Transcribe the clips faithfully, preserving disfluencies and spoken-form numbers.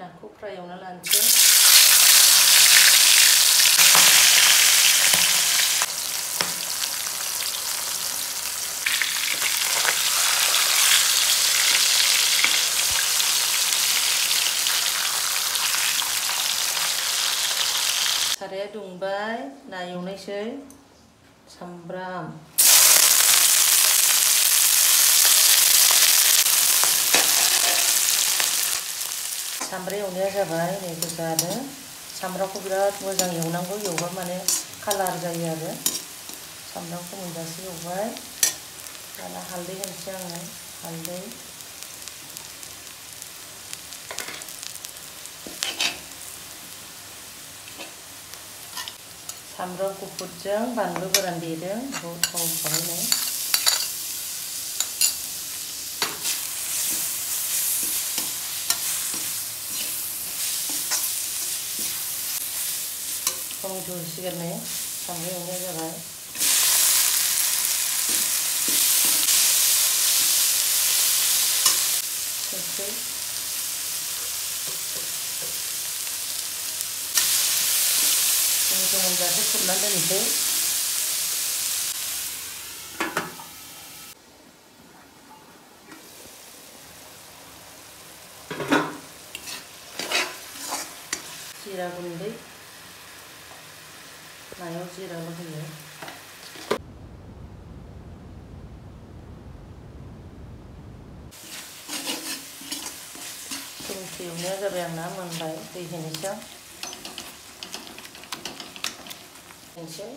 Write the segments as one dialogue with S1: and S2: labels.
S1: नाखौ फ्राय एवना लानोसै। साराया दुंबाय, ना एवनायसै। सामब्राम, सामब्राम एवनाया जाबाय नै गोजानो। सामब्रामखौ बिराद मोजां एवनांगौ, एवबा माने कालार जायो आरो। सामब्रामखौ मोनजासे एवबाय। दाना हालदै होनोसै आङो। हालदै, सामब्राम गुफुरजों बानलु गोरान देदों, बेखौ थाव होखांनानै टमेट' होसिगोन नै। सामब्राम एवनाया जाबाय। संख्रि, टमेट' मोनजासे खोबनानै दोननोसै। जिरा गुन्दै, नायाव जिराल' होयो। टमेट' एवनाया जाबाय आंना, मोनबाय। दै होनोसै आं। होनोसै।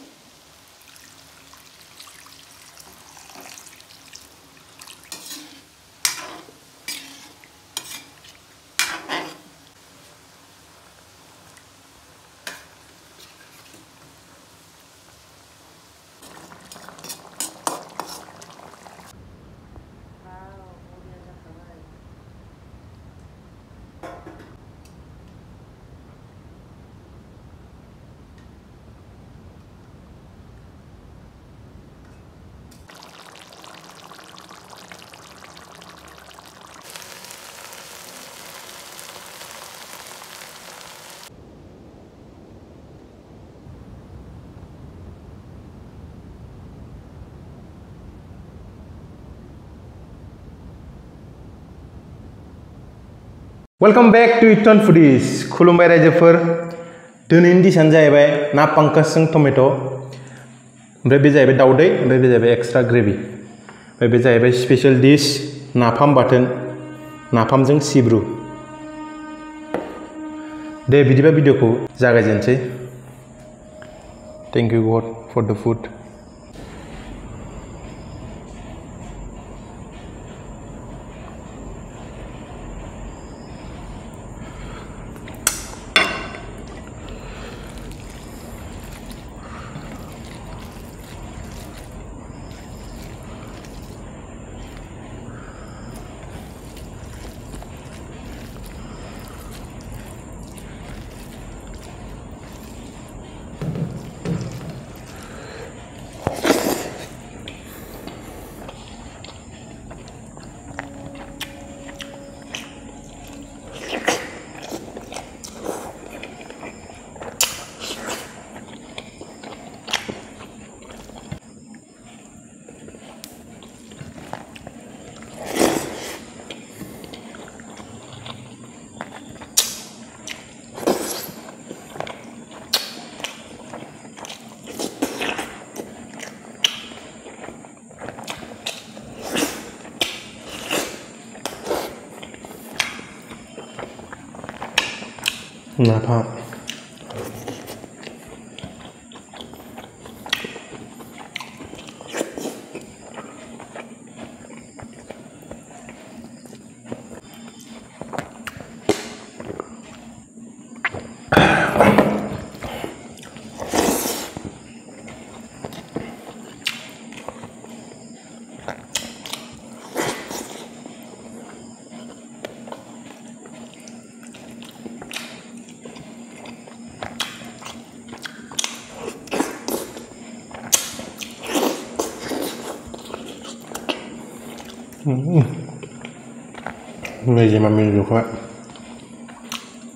S2: वेलकम बैक टू इटन फुडीज। खुलुमबाय रायजोफोर। दिनैनि डिशानो जाहैबाय ना पंकजजों टमेट'। ओमफ्राय बे जाहैबाय दाउदै, ओमफ्राय बे जाहैबाय एक्सट्रा ग्रेभि। ओमफ्राय बे जाहैबाय स्पेशल डिश नाफाम बाथोन, नाफामजों सिब्रु। दे बिदिबा भिडिअखौ जागायजेनसै। थैंक यू गड फर द फुड। नाफाम मेजेमा मिलौखा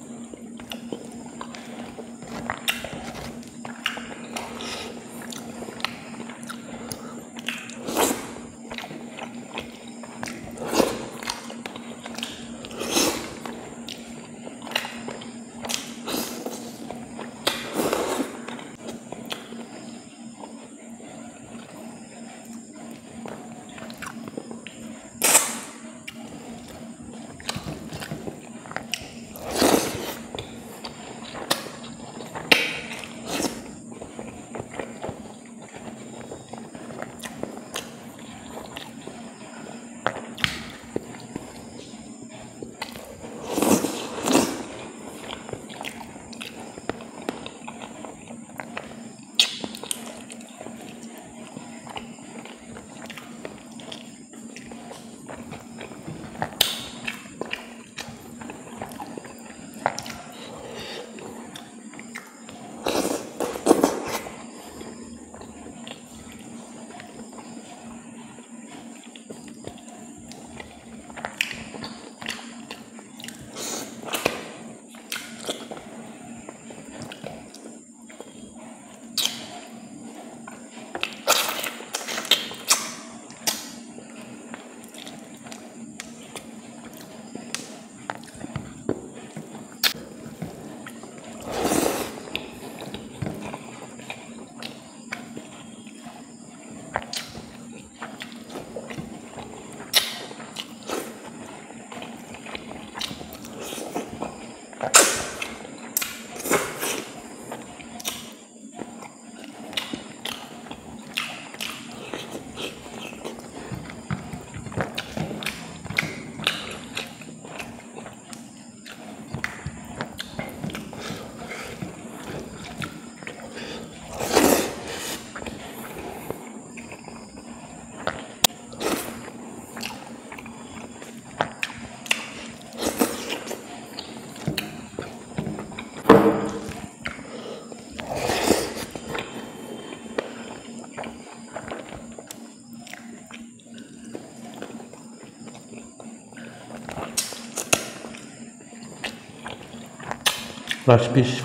S2: Last piece.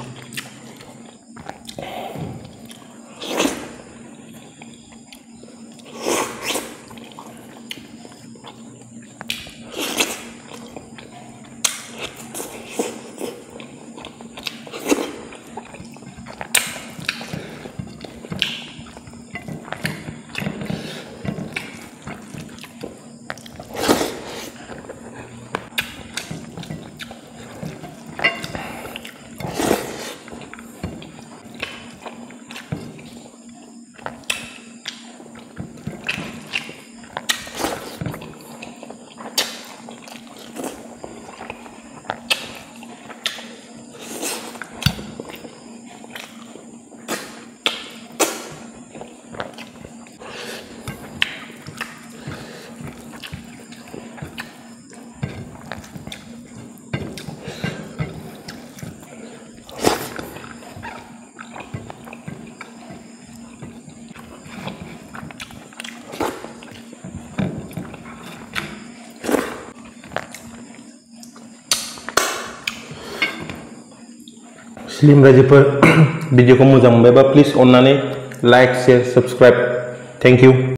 S2: Slim रायजोफोर भिडिअखौ मोजां मोनबायबा प्लिज अन्नानै like share subscribe thank you.